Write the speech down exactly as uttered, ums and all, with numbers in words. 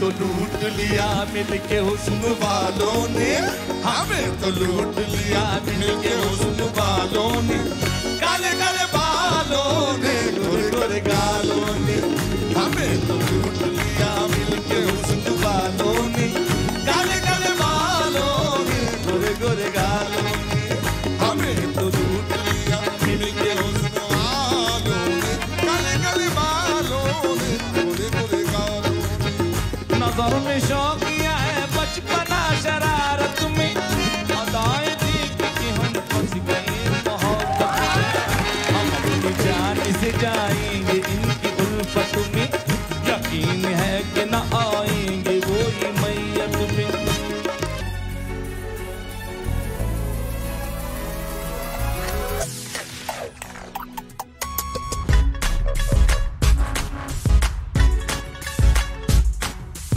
तो लूट लिया मिलके हुस्न वालों ने, हमें तो लूट लिया मिलके हुस्न वालों ने, काले काले बालों ने, गोरे गोरे गालों ने, हमें तो लूट लिया मिलके हुस्न वालों ने, काले काले बालों ने, गोरे गोरे गालों ने, हमें तो लूट लिया मिलके हुस्न वालों ने, काले काले बालों ने, गोरे गोरे गालों ने। नजर में शौकिया है